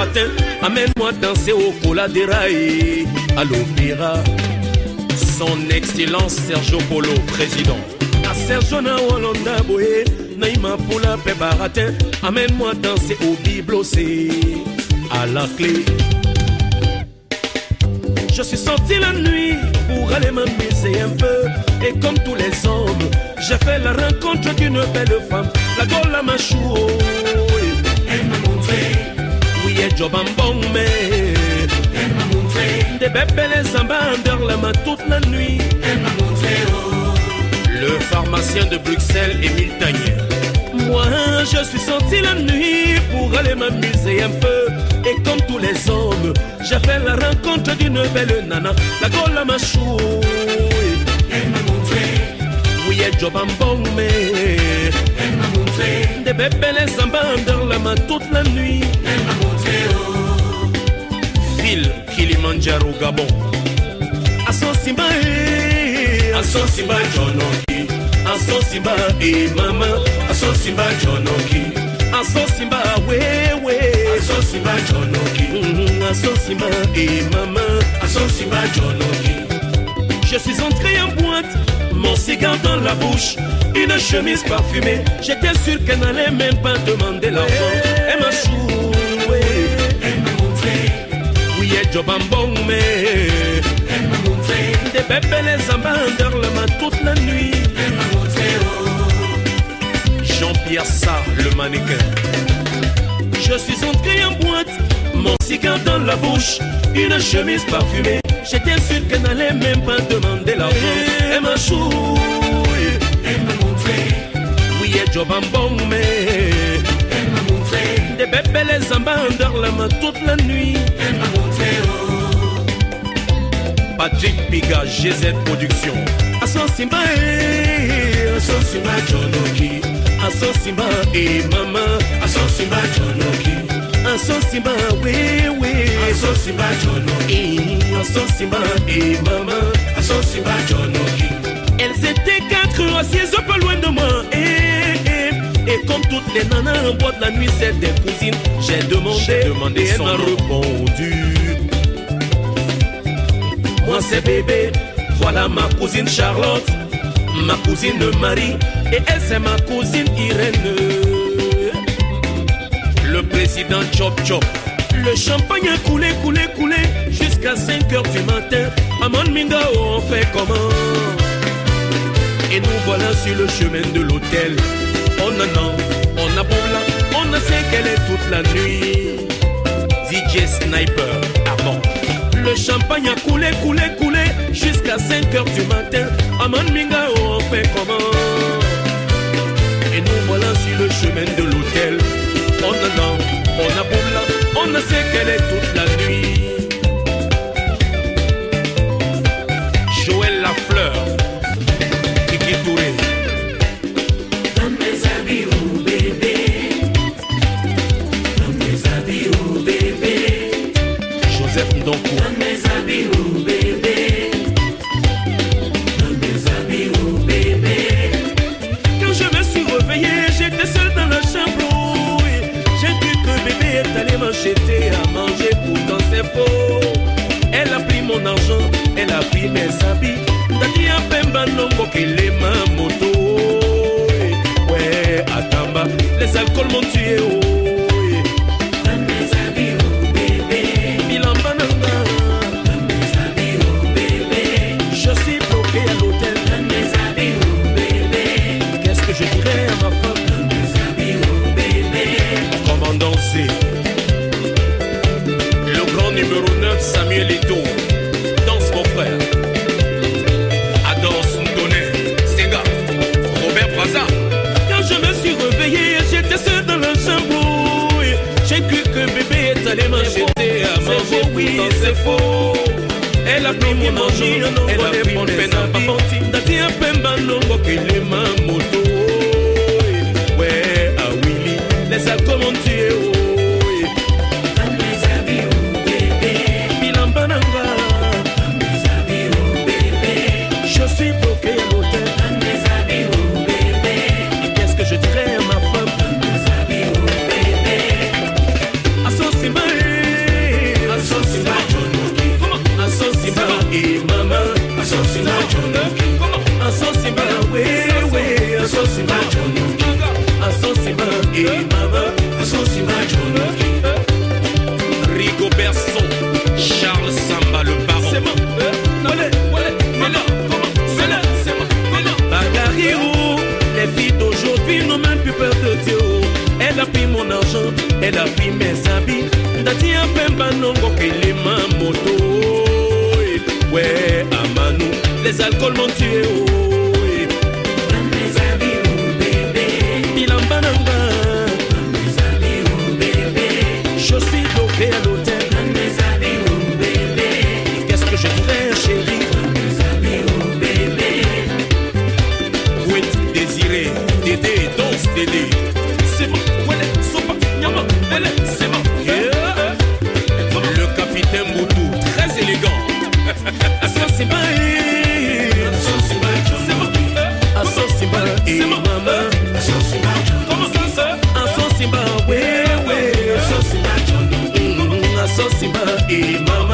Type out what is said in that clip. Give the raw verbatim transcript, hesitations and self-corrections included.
matin, amène-moi danser au cola des rails à l'opéra. Son Excellence Sergio Polo, président. A Sergio na Walanda Boé, Naïma Poula Pébaratin, amène-moi danser au Biblocé à la clé. Je suis sorti la nuit pour aller m'amuser un peu. Et comme tous les hommes, j'ai fait la rencontre d'une belle femme, la Gola Machou. Elle m'a montré, oui, et Jobambong, mais elle m'a montré, des bébés les ambassadeurs la main toute la nuit. elle m'a montré, oh. Le pharmacien de Bruxelles, Émile Tanier. Moi, je suis sorti la nuit pour aller m'amuser un peu. Et comme tous les hommes, j'ai fait la rencontre d'une belle nana, la Gola Machou. Elle m'a montré, oui, et Jobambong, mais elle m'a montré, des bébés les ambassadeurs la main toute la nuit. elle m'a montré, oh. Ville Kilimanjaro, Gabon. A son simba, a son simba, Jonoki. A son simba, et maman. A son simba Jonoki, A son simba, ouais, ouais. a son simba Jonoki, A son simba, et maman. a son simba Jonoki. Je suis entré en boîte, mon cigare dans la bouche, une chemise parfumée. J'étais sûr qu'elle n'allait même pas demander l'argent. Elle m'a choué, Elle m'a montré, oui, et Jobambong, mais elle m'a montré, des bébés les ambassadeurs la main toute la nuit. elle m'a montré, oh. Jean-Pierre Sarr, le mannequin. Je suis entré en boîte, mon cigare dans la bouche, une chemise parfumée. J'étais sûr qu'elle n'allait même pas demander l'argent. Elle m'a choué, Elle m'a montré, oui, et Jobambong, mais elle m'a montré, des bébés les ambassadeurs la main toute la nuit. elle m'a montré, oh. Patrick Piga, G Z Production. A son simba, A son simba Jonoki, a son simba, et maman. a son simba Jonoki, A son simba, oui, oui. a son simba Jonoki, A son simba, et maman. a son simba Jonoki. Elles étaient quatre assises pas loin de moi. Et, et, et comme toutes les nanas en boîte la nuit, c'est des cousines. J'ai demandé, J'ai demandé et elle son m'a nom. répondu. Moi c'est bébé, voilà ma cousine Charlotte, ma cousine Marie, et elle c'est ma cousine Irène. Le président Chop Chop. Le champagne a coulé, coulé, coulé jusqu'à cinq heures du matin. Amon Mingao, on fait comment? Et nous voilà sur le chemin de l'hôtel. On a non, on a boula, on a sait qu'elle est toute la nuit. D J Sniper, avant. Le champagne a coulé, coulé, coulé jusqu'à cinq heures du matin. Amon Mingao, on fait comment? Et nous voilà sur le chemin de l'hôtel. On a non, on a boula, on a sait qu'elle est toute la nuit. Joël Lafleur, Kiki Touré. Donne mes habits au bébé, donne mes habits au bébé, Joseph Ndonkou. donne mes habits au bébé, donne mes habits au bébé. Quand je me suis réveillé, j'étais seul dans la chambre. Oui. J'ai cru que bébé est allé m'acheter à manger, pourtant c'est faux. Elle a pris mon argent, elle a pris mes habits. Tati a pemba nongo qu'elle est ma moto. Ouais, Atamba, les alcools m'ont tué. Oh. Donne mes habits au bébé, Bilamba nanga, donne mes habits au bébé, je suis bloqué à l'hôtel. donne mes habits au bébé, Qu'est-ce que je dirais à ma femme? donne mes habits au bébé. Comment danser? Le grand numéro neuf, Samuel Eto'o. Danse mon frère. Adore Sundone, Senga, Robert Braza. Quand je me suis réveillé, j'étais seul dans la chambre. Oui. J'ai cru que bébé est allé m'acheter à manger. Oui, c'est faux. Elle a pris mon argent, elle a pris mon peine à papanti. Dati a pemba nongo qu'il est ma moto. Ouais, à Willy, les alcools m'ont tué. Oh. Donne mes habits au bébé, Bilamba nanga, donne mes habits au bébé, je suis bloqué à l'hôtel. donne mes habits au bébé, Et qu'est-ce que je dirais à ma femme? donne mes habits au bébé. À son simba, Rigo Berson, Charles Samba le baron. C'est bon. Bagariro, les filles d'aujourd'hui n'ont même plus peur de Dieu. Elle a pris mon argent, elle a pris mes habits. Dati a pemba nongo kele ma moto. Ouais, Amanou, les alcools m'ont tué. Mes habits, oh bébé. Bilambananga. Mes habits, oh bébé. Je suis bloqué à l'hôtel. Mes habits, oh bébé. Qu'est-ce que je ferais, chérie? Mes habits, oh bébé. Où est Désiré? Dédé, danse Dédé. C'est bon, ouais, sopa, nyama, elle, c'est bon. Yeah. Le capitaine Moutou, très élégant. Ça c'est pas c'est bon. Asso c'est bon. Et maman. Comment ça ça? Asso c'est bon. Ouais, ouais. Asso c'est bon. Et maman.